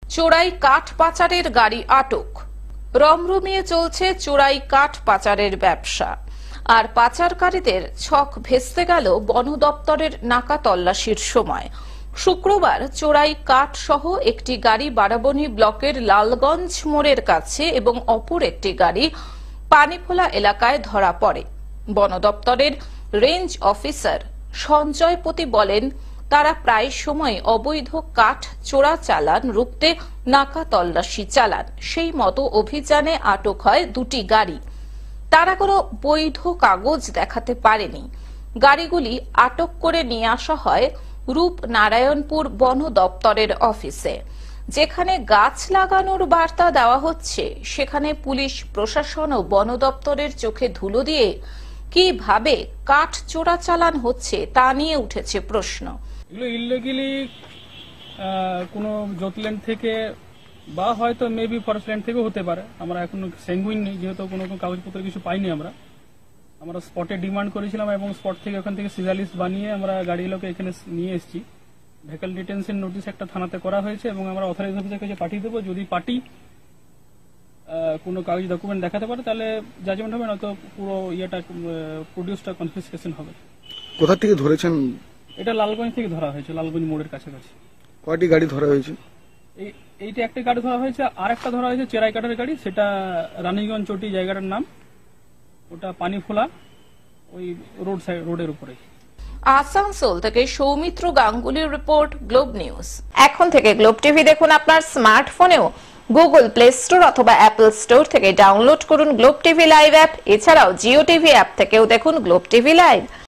চোরাই কাঠ পাচারের গাড়ি আটক। রমরমিয়ে চলছে চোরাই কাঠ পাচারের ব্যবসা। আর পাচারকারীদের ছক ভেস্তে গেল বন দপ্তরের নাকা তল্লাশির সময়। শুক্রবার চোরাই কাঠ সহ একটি গাড়ি বারাবণী ব্লকের লালগঞ্জ মোড়ের কাছে এবং অপর একটি গাড়ি পানিফোলা এলাকায় ধরা পড়ে। বন দপ্তরের রেঞ্জ অফিসার সঞ্জয়পতি বলেন, তারা প্রায় সময় অবৈধ কাঠ চোরাচালান রুখতে নাকা তল্লাশি চালান। সেই মতো অভিযানে আটক হয় দুটি গাড়ি। তারা কোনো বৈধ কাগজ দেখাতে পারেনি। গাড়িগুলি আটক করে নিয়ে আসা হয় রূপনারায়ণপুর বন দপ্তরের অফিসে। যেখানে গাছ লাগানোর বার্তা দেওয়া হচ্ছে, সেখানে পুলিশ প্রশাসন ও বন দপ্তরের চোখে ধুলো দিয়ে কিভাবে কাঠ চোরাচালান হচ্ছে তা নিয়ে উঠেছে প্রশ্ন। এগুলো ইললিগালি কোনো জোটল্যান্ড থেকে বা হয়তো মেবি ফরেস্ট ল্যান্ড থেকেও হতে পারে। আমরা এখন সেঙ্গুইন নেই, যেহেতু কোনো কাগজপত্র কিছু পাইনি। আমরা স্পটে ডিমান্ড করেছিলাম এবং স্পট থেকে ওখান থেকে সিজালিস্ট বানিয়ে আমরা গাড়িগুলোকে এখানে নিয়ে এসেছি। ভেহিকল ডিটেনশন নোটিশ একটা থানাতে করা হয়েছে এবং আমরা অথরাইজ অফিসের কাছে পাঠিয়ে দেবো। যদি পার্টি কোনো কাগজ ডকুমেন্ট দেখাতে পারে তাহলে জাজমেন্ট হবে, নয়তো পুরো প্রডিউসটা কনফিসকেশন হবে। কোথা থেকে ধরেছেন? এটা লালগঞ্জ থেকে ধরা হয়েছে, লালগঞ্জ মোড়ের কাছাকাছি। কয়টি গাড়ি ধরা হয়েছে? এইটা একটা গাড়ি ধরা হয়েছে, আর একটা ধরা হয়েছে চেরাই কাঠের গাড়ি। সেটা রানীগঞ্জ চটি জায়গাটার নাম, ওটা পানিফোলা ওই রোডের উপরে। আসানসোল থেকে সৌমিত্র গাঙ্গুলির রিপোর্ট, গ্লোব নিউজ। এখন থেকে গ্লোব টিভি দেখুন আপনার স্মার্টফোনেও। গুগল প্লে স্টোর অথবা অ্যাপল স্টোর থেকে ডাউনলোড করুন গ্লোব টিভি লাইভ অ্যাপ। এছাড়াও জিও টিভি অ্যাপ থেকেও দেখুন গ্লোব টিভি লাইভ।